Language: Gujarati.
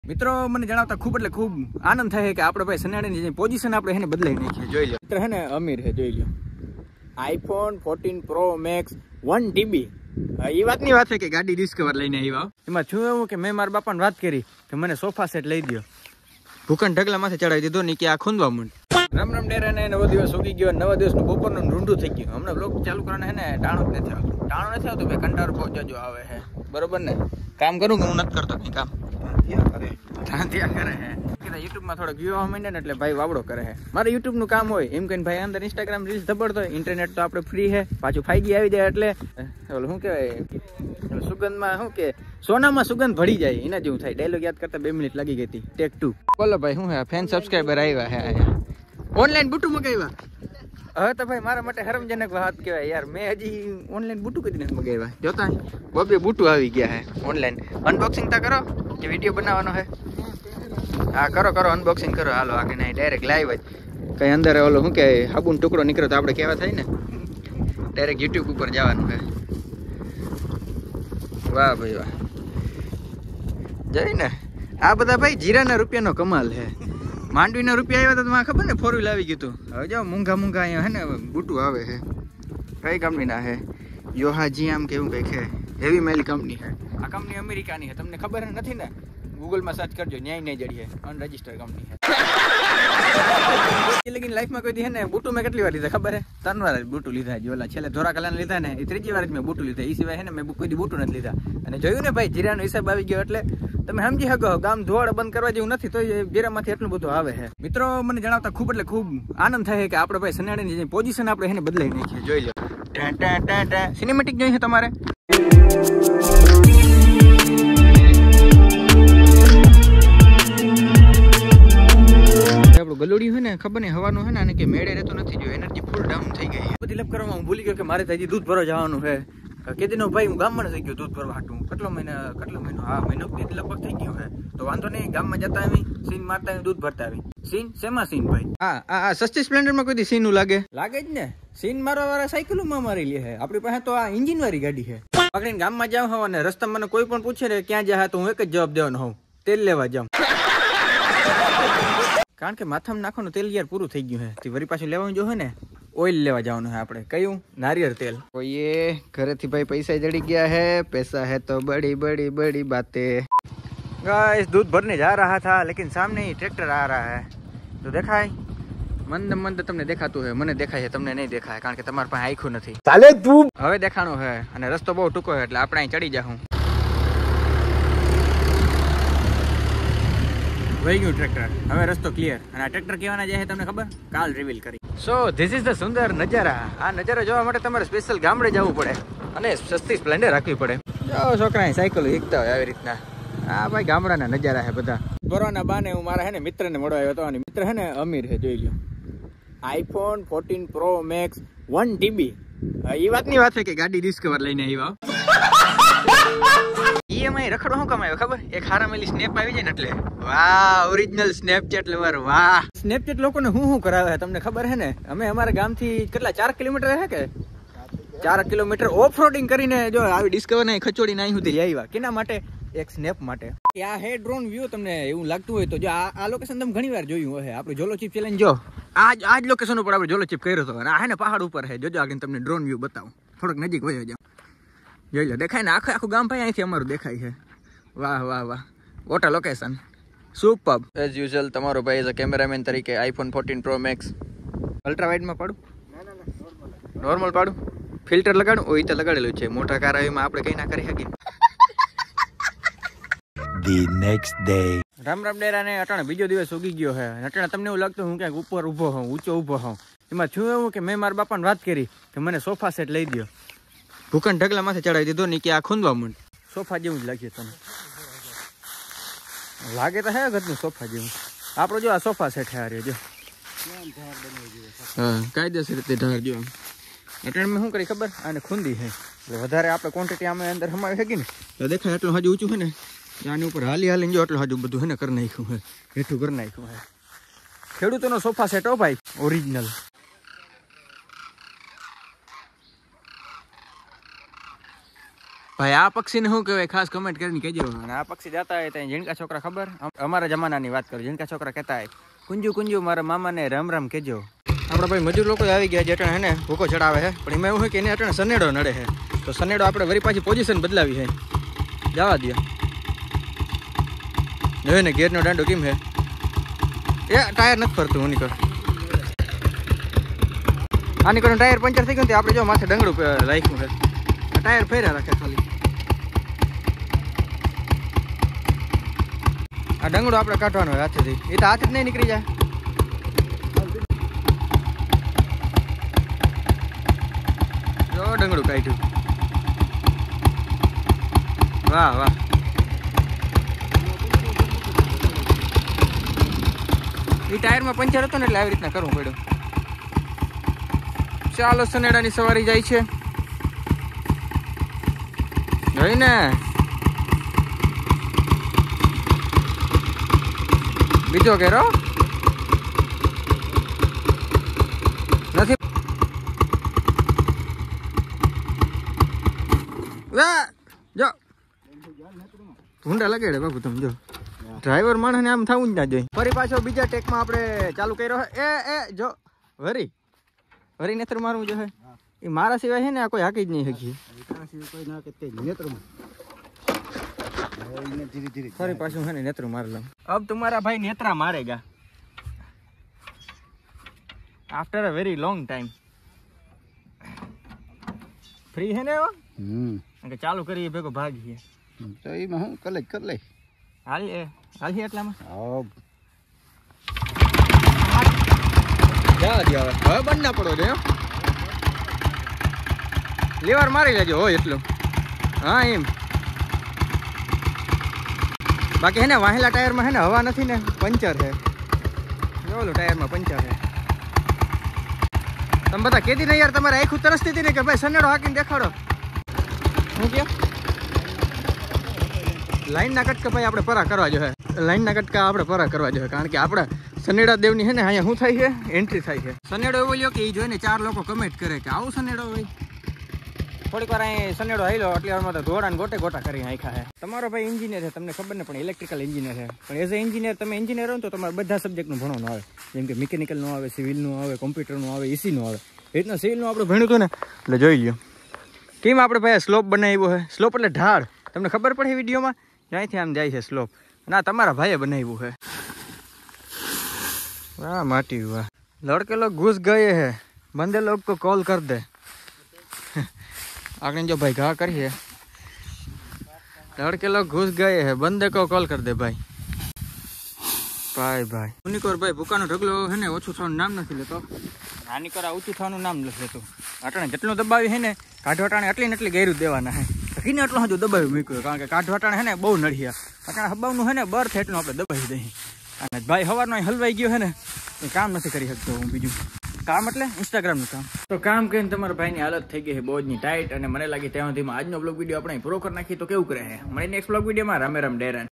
મિત્રો મને જણાવતા ખૂબ એટલે ખૂબ આનંદ થાય કે આપણે ભાઈ સનાડીની જે પોઝિશન આપણે એને બદલાઈ નાખીએ. જોઈ લો મિત્ર હે ને અમીર હે, જોઈ લો iPhone 14 Pro Max 1 TB. એ વાતની વાત છે કે ગાડી ડિસ્કવર લઈને આવ્યા. એમાં છું એવું કે મેં મારા બાપાને વાત કરી કે મને સોફા સેટ લઈ દો. ભૂખંડ ઢગલા માથે ચડાવી દીધો ને કે આ ખૂંદવા માંડ. રામ રામ ડેરા ને નવો દિવસ ઉગી ગયો, નવા દિવસનું બપોરનું રૂંઢું થઈ ગયું. હમણાં બ્લોગ ચાલુ કરવાના હે ને ટાણું જ નથી આવતું. ટાણું નથી આવતું ભાઈ, કંટાળો બહુ જજો આવે હે. બરોબર ને? કામ કરું કે હું નથી કરતો કઈ કામ ત્યાં કરે હે. યુટ્યુબ માં થોડોક વ્યૂ આવવા માંડે ને એટલે ભાઈ વાવડો કરે હે. મારે યુટ્યુબ નું કામ હોય એમ કહીને ભાઈ અંદર ઇન્સ્ટાગ્રામ રીલ્સ ધબડતો હોય. ઇન્ટરનેટ તો આપણે ફ્રી હે, પાછું 5G આવી જાય એટલે શું કહેવાય સુગંધમાં શું કે સોનામાં સુગંધ ભળી જાય એના જેવું થાય. ડાયલોગ યાદ કરતા 2 મિનિટ લાગી ગઈ હતી. ટેક 2. બોલો ભાઈ શું હે, ફેન સબસ્ક્રાઈબર આવ્યા હે. ઓનલાઈન બુટું મગાવ્યા. હવે તો ભાઈ મારા માટે શરમજનક વાત કહેવાય યાર. મેં હજી ઓનલાઈન બુટું કદી નથી મગાવ્યા. જોતા બબે બુટું આવી ગયા હે ઓનલાઈન. અનબોક્સિંગ તા કરો કે વિડીયો બનાવવાનો હે? હા કરો અનબોક્સિંગ કરો. હાલો આગે નહીં ડાયરેક્ટ લાઈવ જ. કઈ અંદર ઓલો શું કે હાબુનો ટુકડો નીકળ્યો તો આપણે કેવા થાય ને, ડાયરેક્ટ યુટ્યુબ ઉપર જવાનું હે. વાહ ભાઈ વાહ. જઈ ને આ બધા ભાઈ જીરાના રૂપિયાનો કમાલ હે. માંડવીના રૂપિયા આવ્યા તો તમને ખબર ને 4 વ્હીલ આવી ગયું હતું. હવે જાઓ મૂંઘા અહીંયા હે ને બુટું આવે હે. કઈ કંપનીના હે? યોહાજી આમ કેવું કંઈક હે. હેવી મેલી કંપની હે. આ કંપની અમેરિકાની હે. તમને ખબર નથી ને? ગૂગલમાં સર્ચ કરજો, ન્યાય નહીં જડી હે. અનરજિસ્ટર્ડ કંપની હે. લેકિન લાઈફમાં કોઈ દી હે ને બુટું મેં કેટલી વાર લીધા ખબર હે? 3 વાર બુટું લીધા. ઓલા છેલ્લે ધોરા કલાના લીધા ને એ 3જી વાર જ મેં બુટું લીધા. એ સિવાય હે ને મેં કોઈ દી બુટું નથી લીધા. અને જોયું ને ભાઈ જીરાનો હિસાબ આવી ગયો એટલે તમે સમજી શકો ગામ ધોવાડ બંધ કરવા જેવું નથી તો જીરામાંથી એટલું બધું આવે છે. મિત્રો મને જણાવતા ખૂબ એટલે ખૂબ આનંદ થાય કે આપણે ભાઈ સનાડીની જે પોઝિશન આપણે એને બદલાઈ નાખીએ. જોઈ લો સિનેમેટિક જોઈએ છે તમારે. આપણું ગલુડિયું હોય ને ખબર નહીં હવાનું હે ને કે મેળે રહેતો નથી, જો એનર્જી ફૂલ ડાઉન થઈ ગઈ. બધી લપ કરવામાં હું ભૂલી ગયો કે મારે હજી દૂધ ભરવા જવાનું છે. કેદીનો ભાઈ હું ગામમાં થઈ ગયો દૂધ ભરવા હાટું. કેટલો મહિનો હા મહિનો લગભગ થઈ ગયો હે. તો વાંધો નહીં, ગામમાં જતા આવી સીન મારતા આવી દૂધ ભરતા આવી. સીન શેમાં સીન ભાઈ? હા સસ્તી સ્પ્લેન્ડરમાં કોઈ સીનું લાગે જ ને. સીન મારવા વાળા સાયકલોમાં મારી લે હે. આપણી પાસે તો આ એન્જિન વાળી ગાડી છે. પકડીને ગામમાં જાવ હોવ અને રસ્તામાં મને કોઈ પણ પૂછે ને ક્યાં જાય તો હું એક જ જવાબ દેવાનો હોઉં, તેલ લેવા જાઉં. કારણ કે માથામાં નાખવાનું તેલ યાર પૂરું થઈ ગયું હે. વરી પાછું લેવાનું જો હોય ને ઓઇલ લેવા જવાનું હે આપણે. કયું? નારિયેળ તેલ. કોઈએ ઘરેથી ભાઈ પૈસા જડી ગયા હે. પૈસા હે તો બડી બડી બડી બાતે. गाइस दूध भरने जा रहा था लेकिन सामने ही ट्रैक्टर आ रहा है. तो देखा है मंद मंद તમને દેખાતું હે, મને દેખાય છે, તમને નહીં દેખાય કારણ કે તમારા પાસે આંખો નથી. ચાલે તું હવે દેખાણો હે અને રસ્તો બહુ ટૂંકો હે એટલે આપણે અહીં ચડી જાહું. વહી ગયું ટ્રેક્ટર. હવે રસ્તો ક્લિયર. અને આ ટ્રેક્ટર કેવાના જાય તમને ખબર? કાલ રિવીલ કરી. સો ધીસ ઇઝ ધ સુંદર નજારા. આ નજારો જોવા માટે તમારે સ્પેશિયલ ગામડે જવું પડે અને સસ્તી સ્પ્લેન્ડર રાખવી પડે. જો છોકરા સાયકલ હીકતા હોય આવી રીતના. હા ભાઈ ગામડાના નજારા હે બધા. કોરોના બાને હું મારા હે ને મિત્રને મળવા આવ્યો હતો અને મિત્ર હે ને અમીર હે. જોઈ લો iPhone 14 Pro Max 1 TB. એ વાતની વાત છે કે ગાડી ડિસ્કવર લઈને આવ્યા. EMI રખડો શું કમાયો ખબર? એક હારામેલી સ્નેપ આવી જાય ને એટલે વાહ ઓરિજિનલ સ્નેપચેટ લવર વાહ. સ્નેપચેટ લોકોને હું કરાવે તમને ખબર હે ને? અમે અમારા ગામથી કેટલા 4 કિલોમીટર હે કે 4 કિલોમીટર ઓફ રોડિંગ કરીને જો આવી ડિસ્કવર ને ખચોડી નાઈ સુધી આવ્યા. કેના માટે? એક સ્નેપ માટે. આ હે ડ્રોન વ્યૂ. તમને એવું લાગતું હોય તો જો આ લોકેશન તમે ઘણી વાર જોયું હશે. આપણે જોલો ચીપ ચેલેન્જ જો આજ લોકેશન ઉપર આપણે જોલો ચીપ કર્યો હતો અને આ હે ને પહાડ ઉપર હે. જોજો આગળ તમને ડ્રોન વ્યૂ બતાવું. થોડોક નજીક વયો જાવ. જોઈ લો દેખાય ને આખું ગામ ભાઈ અહીંથી અમારું દેખાય છે. વાહ વાહ વાહ what a location. Superb. As usual તમારો ભાઈ એઝ અ કેમેરામેન તરીકે iPhone 14 Pro Max અલ્ટ્રા વાઇડમાં પાડું? નોર્મલ પાડું? ફિલ્ટર લગાડું? ઓય તો લગાડેલું છે. મોટા કાર આવીમાં આપણે કઈ ના કરી શકીએ. The next day. Ram Ram ડેરા ને અટાણે બીજો દિવસ ઉગી ગયો છે. અટાણે તમને એવું લાગતું હું ક્યાંક ઉપર ઊભો હોઉં, ઊંચો ઊભો હોઉં. એમાં છું એવું કે મેં મારા બાપાને વાત કરી કે મને સોફા સેટ લઈ દો. ભૂખંડ ઢગલા માથે ચડાવી દીધો ને કે આ ખૂંદવા માંડ. સોફા જેવું જ લાગ્યું તમને. લાગે તો હે ગદનું સોફા જેવું. આપણો જો આ સોફા સેટ હે રહ્યો જો. હા કાયદેસર રીતે ઢાર જો. અટાણે મેં શું કરી ખબર? આને ખૂંદી છે એટલે વધારે આપણે ક્વોન્ટિટી આમાં અંદર સમાવી શકીએ ને તો દેખાય એટલું હજુ ઊંચું છે ને. આની ઉપર હાલીને જો એટલું હજુ બધું હે ને કરી નાખ્યું હે. હેઠું કરી નાખ્યું હે. ખેડૂતોનો સોફા સેટ હો ભાઈ ઓરિજિનલ. ભાઈ આ પક્ષીને શું કહેવાય ખાસ કમેન્ટ કરીને કહેજો. અને આ પક્ષી જતા હોય ત્યાં ઝીણકા છોકરા ખબર અમારા જમાનાની વાત કરું ઝીણકા છોકરા કહેતા હોય કુંજુ કુંજુ મારા મામાને રામ રામ કહેજો. આપણા ભાઈ મજૂર લોકો આવી ગયા છે અટાણે હે ને ભૂકો ચડાવે છે પણ એમાં એવું હોય કે એને અટાણે સનેડો નડે છે તો સનેડો આપણે વળી પાછી પોઝિશન બદલાવી છે જવા દે જોયું ને ગેરનો દાંડો કેમ છે એ ટાયર નથી ફરતું હું નીકળ આ નીકળનું ટાયર પંચર થઈ ગયું આપણે જો માથે ડંગડું રાખ્યું છે ટાયર ફેર્યા રાખે ખાલી આ ડંગડું આપણે કાઢવાનું હોય હાથેથી એ તો હાથ જ નહીં નીકળી જાય જો ડંગડું કાઢ્યું વાહ વાહ એ ટાયરમાં પંચર હતો ને એટલે આવી રીતના કરવું પડ્યું. ચાલો સનેડાની સવારી જાય છે જોઈને બીજો કેરો નથી જો ઢૂંઢા લગાડે બાબુ તમે જો ડ્રાઈવર માણસ ને આમ થવું જ ના જોઈએ. ફરી પાછો બીજા ટેકમાં આપણે ચાલુ કર્યો એ જો વરી નેત્ર મારવું જો એ મારા સિવાય છે ને આ કોઈ હાકી જ નહીં શકીએ ફરી પાછું है नेत्र मार लो. अब तुम्हारा भाई नेत्रा मारेगा after a very long time. Free है ने वो चालू करिए भेगो भागीए तो ई में હું કલેજ કર લે હાલ એટલામાં જા દે હવે બંધ ના પડો જો લીવર મારી લેજો હોય એટલું હા એમ બાકી હે ને વાહેલા ટાયરમાં હે ને હવા નથી ને પંચર છે જોલું ટાયરમાં પંચર છે. તમે બધા કહેતી ને યાર તમારે આખું તરસતી હતી ને કે ભાઈ સનેડો હાકીને દેખાડો શું કે લાઈનના કટકા ભાઈ આપણે પરા કરવા જોઈએ લાઈનના કટકા આપણે પરા કરવા જોઈએ કારણ કે આપણે સનેડા દેવની છે ને અહીંયા શું થાય છે એન્ટ્રી થાય છે. સનેડો એવો લ્યો કે એ જોઈને 4 લોકો કમેન્ટ કરે કે આવું સનેડો હોય થોડીક વાર અહીં સનેડો હાલ્યો એટલે વારમાં તો ધોળા ને ગોટા કરી નાખ્યા છે. તમારો ભાઈ એન્જિનિયર છે તમને ખબર ને પણ ઇલેક્ટ્રિકલ એન્જિનિયર છે પણ એઝ અ એન્જિનિયર તમે એન્જિનિયર હો ને તો તમારે બધા સબ્જેક્ટનું ભણવાનું આવે જેમ કે મિકેનિકલનું આવે સિવિલનું આવે કોમ્પ્યુટરનું આવે એસીનું આવે એ રીતના સિવિલનું આપણે ભણ્યું હતું ને એટલે જોઈ લ્યો કેમ આપણે ભાઈ સ્લોપ બનાવ્યો છે. સ્લોપ એટલે ઢાળ તમને ખબર પડે વિડીયોમાં જ્યાંથી આમ જાય છે સ્લોપ ના તમારા ભાઈએ બનાવ્યું છે. વાહ માટી વાહ લડકે લોગ ઘુસ ગયે હે બંદે લોગ को कॉल कर दे आगे जो भाई घा करिए लड़के लोग घुस गए हैं बंदे को कॉल कर दे भाई भाई उनिकोर भाई भूकानो ढगलो है ने ओछું થવાનું નામ નથી લેતો નાની કરા ઊંચું થવાનું નામ નથી લેતો અટાણે જેટલું દબાવી હે ને કાઢો અટાણે એટલી ને એટલી ગેરું દેવાના હે કીને એટલો હજુ દબાવી મૂક્યો કારણ કે કાઢો અટાણે હે ને બહુ નડિયા અટાણે હબાવનું હે ને બર્થ એટલું આપણે દબાવી દઈએ અને ભાઈ સવારનો હલવાઈ ગયો હે ને એ કામ નથી કરી શકતો હું બીજું કામ એટલે ઇન્સ્ટાગ્રામનું કામ તો કામ કરીને તમારા ભાઈની હાલત થઈ ગઈ છે બોજની ટાઈટ અને મને લાગી ત્યાં સુધીમાં આજનો બ્લોગ વિડીયો આપણે પૂરો કરી નાખીએ તો કેવું કરે છે. મને નેક્સ્ટ બ્લોગ વિડીયોમાં રામે રામ ડેરાન.